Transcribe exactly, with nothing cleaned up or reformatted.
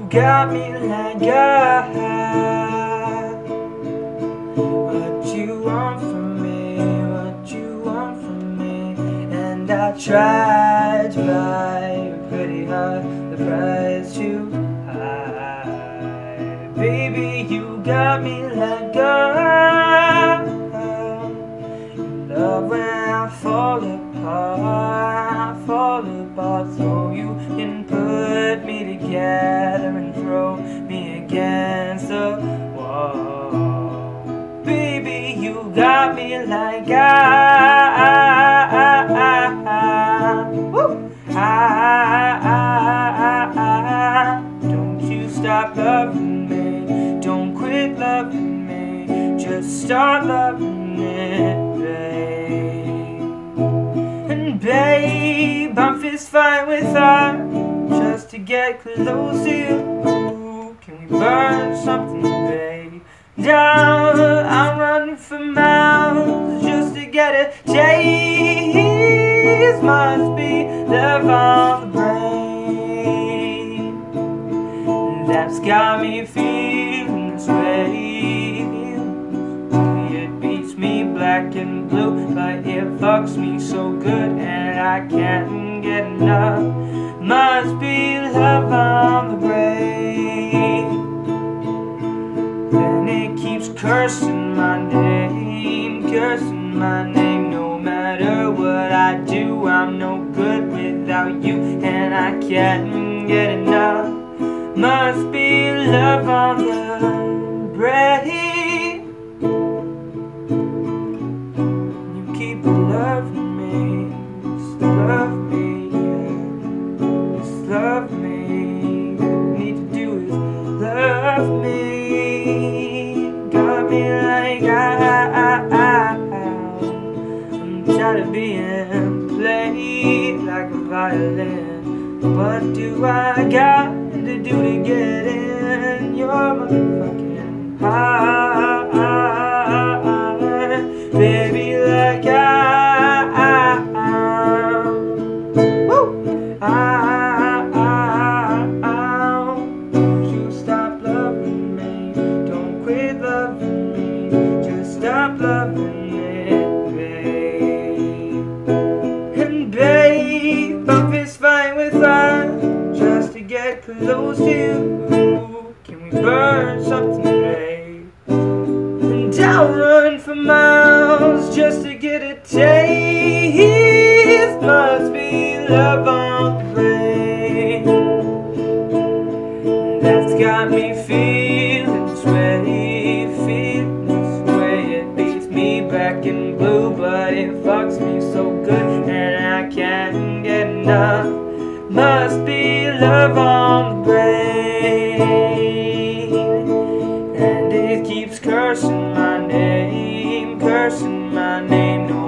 got me like God. What you want from me, what you want from me. And I tried to buy pretty hard, the price too high. Baby, you got me like God. You love when I fall apart, I fall apart, so you can put me together and throw me against the wall. Baby, you got me like I, Woo! I, don't you stop loving me, don't quit loving me, just start loving me, babe. And babe, I'm fist fighting with her just to get close to you. Can we burn something, babe? Down, I'm running for miles just to get a taste. Must be love on the brain that's got me feeling this way. It beats me black and blue, but it fucks me so good and I can't get enough. Must be love on the brain. Then it keeps cursing my name, cursing my name. No matter what I do, I'm no good without you, and I can't get enough. Must be love on the brain. You keep loving me, just love me, yeah. Just love me. All you need to do is love me. Got me like I, I, I'm tired of being played like a violin. What do I got to do to get in your motherfucking heart, baby? Like I, Woo! I, don't you stop loving me, don't quit loving me, just stop loving it, babe. And babe, I'm fist fighting with her just to get close to you. Can we burn something, babe? And I'll run for miles just to get a taste. Must be love on the brain that's got me feeling this way, feeling this way. It beats me black and blue, but it fucks me so good and I can't get enough. Must be love on the brain. And it keeps cursing my name, cursing my name. No